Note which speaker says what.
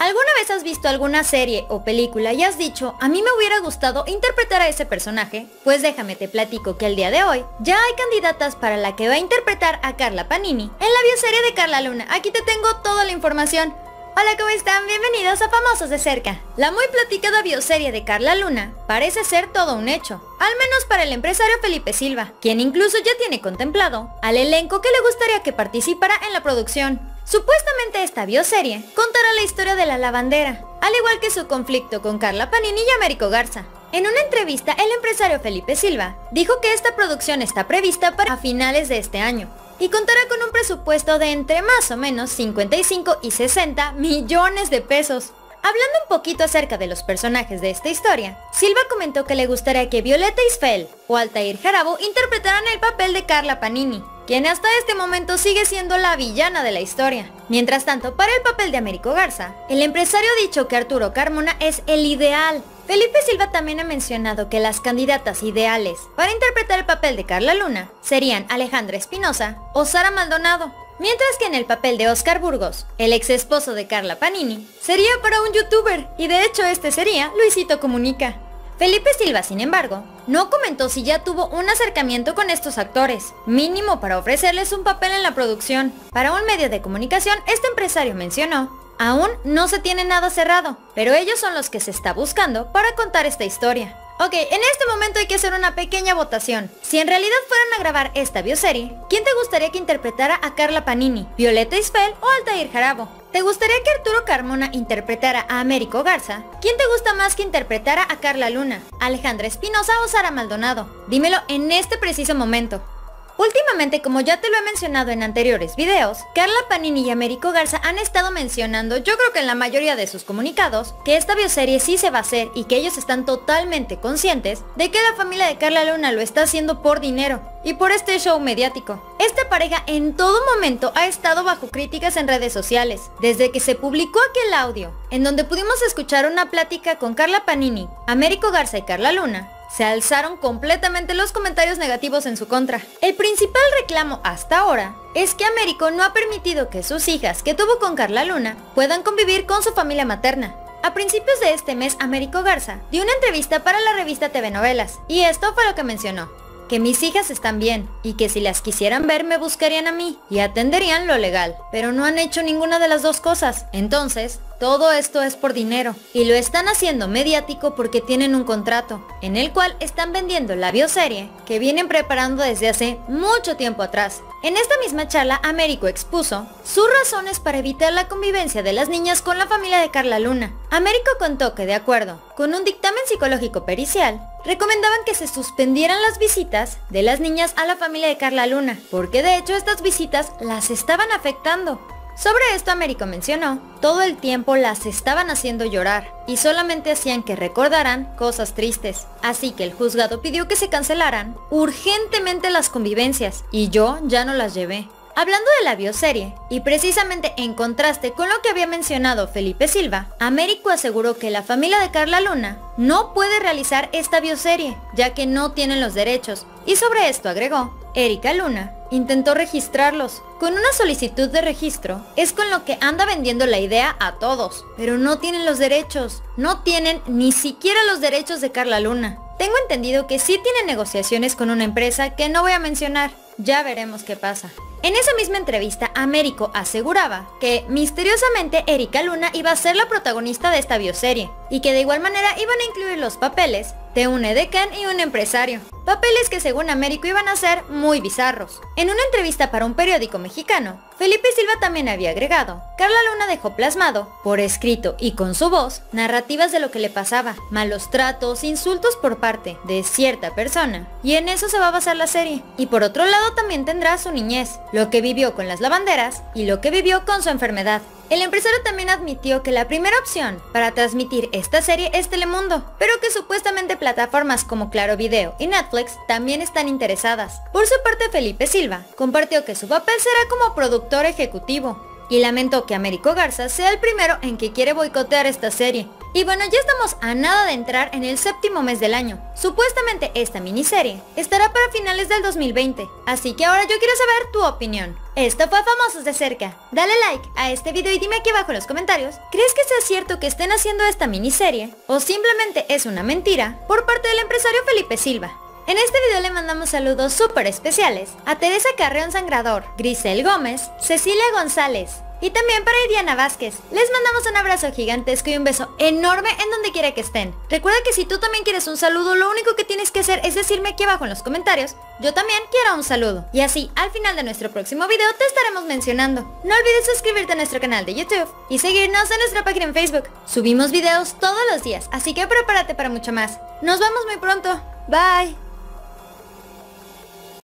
Speaker 1: ¿Alguna vez has visto alguna serie o película y has dicho, a mí me hubiera gustado interpretar a ese personaje? Pues déjame te platico que el día de hoy ya hay candidatas para la que va a interpretar a Carla Panini en la bioserie de Carla Luna. Aquí te tengo toda la información. Hola, ¿cómo están? Bienvenidos a Famosos de Cerca. La muy platicada bioserie de Carla Luna parece ser todo un hecho, al menos para el empresario Felipe Silva, quien incluso ya tiene contemplado al elenco que le gustaría que participara en la producción. Supuestamente esta bioserie contará la historia de la lavandera, al igual que su conflicto con Carla Panini y Américo Garza. En una entrevista, el empresario Felipe Silva dijo que esta producción está prevista para finales de este año y contará con un presupuesto de entre más o menos 55 y 60 millones de pesos. Hablando un poquito acerca de los personajes de esta historia, Silva comentó que le gustaría que Violeta Isfel o Altair Jarabo interpretaran el papel de Carla Panini, quien hasta este momento sigue siendo la villana de la historia. Mientras tanto, para el papel de Américo Garza, el empresario ha dicho que Arturo Carmona es el ideal. Felipe Silva también ha mencionado que las candidatas ideales para interpretar el papel de Carla Luna serían Alejandra Espinosa o Sara Maldonado, mientras que en el papel de Oscar Burgos, el ex esposo de Carla Panini, sería para un youtuber, y de hecho este sería Luisito Comunica. Felipe Silva, sin embargo, no comentó si ya tuvo un acercamiento con estos actores, mínimo para ofrecerles un papel en la producción. Para un medio de comunicación, este empresario mencionó: aún no se tiene nada cerrado, pero ellos son los que se está buscando para contar esta historia. Ok, en este momento hay que hacer una pequeña votación. Si en realidad fueran a grabar esta bioserie, ¿quién te gustaría que interpretara a Carla Panini? ¿Violeta Isfel o Altair Jarabo? ¿Te gustaría que Arturo Carmona interpretara a Américo Garza? ¿Quién te gusta más que interpretara a Carla Luna? ¿Alejandra Espinosa o Sara Maldonado? Dímelo en este preciso momento. Últimamente, como ya te lo he mencionado en anteriores videos, Carla Panini y Américo Garza han estado mencionando, yo creo que en la mayoría de sus comunicados, que esta bioserie sí se va a hacer y que ellos están totalmente conscientes de que la familia de Carla Luna lo está haciendo por dinero y por este show mediático. Esta pareja en todo momento ha estado bajo críticas en redes sociales, desde que se publicó aquel audio, en donde pudimos escuchar una plática con Carla Panini, Américo Garza y Carla Luna. Se alzaron completamente los comentarios negativos en su contra. El principal reclamo hasta ahora es que Américo no ha permitido que sus hijas que tuvo con Carla Luna puedan convivir con su familia materna. A principios de este mes, Américo Garza dio una entrevista para la revista TV Novelas, y esto fue lo que mencionó: que mis hijas están bien y que si las quisieran ver me buscarían a mí y atenderían lo legal, pero no han hecho ninguna de las dos cosas. Entonces, todo esto es por dinero y lo están haciendo mediático porque tienen un contrato en el cual están vendiendo la bioserie que vienen preparando desde hace mucho tiempo atrás. En esta misma charla, Américo expuso sus razones para evitar la convivencia de las niñas con la familia de Carla Luna. Américo contó que, de acuerdo con un dictamen psicológico pericial, recomendaban que se suspendieran las visitas de las niñas a la familia de Carla Luna, porque de hecho estas visitas las estaban afectando. Sobre esto, Américo mencionó: todo el tiempo las estaban haciendo llorar y solamente hacían que recordaran cosas tristes, así que el juzgado pidió que se cancelaran urgentemente las convivencias y yo ya no las llevé. Hablando de la bioserie, y precisamente en contraste con lo que había mencionado Felipe Silva, Américo aseguró que la familia de Carla Luna no puede realizar esta bioserie, ya que no tienen los derechos, y sobre esto agregó: Erika Luna intentó registrarlos. Con una solicitud de registro es con lo que anda vendiendo la idea a todos, pero no tienen los derechos, no tienen ni siquiera los derechos de Carla Luna. Tengo entendido que sí tienen negociaciones con una empresa que no voy a mencionar, ya veremos qué pasa. En esa misma entrevista, Américo aseguraba que misteriosamente Erika Luna iba a ser la protagonista de esta bioserie y que de igual manera iban a incluir los papeles de un edecán y un empresario, papeles que según Américo iban a ser muy bizarros. En una entrevista para un periódico mexicano, Felipe Silva también había agregado: Carla Luna dejó plasmado, por escrito y con su voz, narrativas de lo que le pasaba, malos tratos, insultos por parte de cierta persona, y en eso se va a basar la serie. Y por otro lado también tendrá su niñez, lo que vivió con las lavanderas y lo que vivió con su enfermedad. El empresario también admitió que la primera opción para transmitir esta serie es Telemundo, pero que supuestamente plataformas como Claro Video y Netflix también están interesadas. Por su parte, Felipe Silva compartió que su papel será como productor ejecutivo y lamentó que Américo Garza sea el primero en que quiere boicotear esta serie, Y bueno, ya estamos a nada de entrar en el séptimo mes del año. Supuestamente esta miniserie estará para finales del 2020, así que ahora yo quiero saber tu opinión. Esto fue Famosos de Cerca. Dale like a este video y dime aquí abajo en los comentarios, ¿crees que sea cierto que estén haciendo esta miniserie? ¿O simplemente es una mentira por parte del empresario Felipe Silva? En este video le mandamos saludos súper especiales a Teresa Carreón Sangrador, Grisel Gómez, Cecilia González y también para Diana Vázquez. Les mandamos un abrazo gigantesco y un beso enorme en donde quiera que estén. Recuerda que si tú también quieres un saludo, lo único que tienes que hacer es decirme aquí abajo en los comentarios, yo también quiero un saludo. Y así, al final de nuestro próximo video te estaremos mencionando. No olvides suscribirte a nuestro canal de YouTube y seguirnos en nuestra página en Facebook. Subimos videos todos los días, así que prepárate para mucho más. Nos vemos muy pronto. Bye.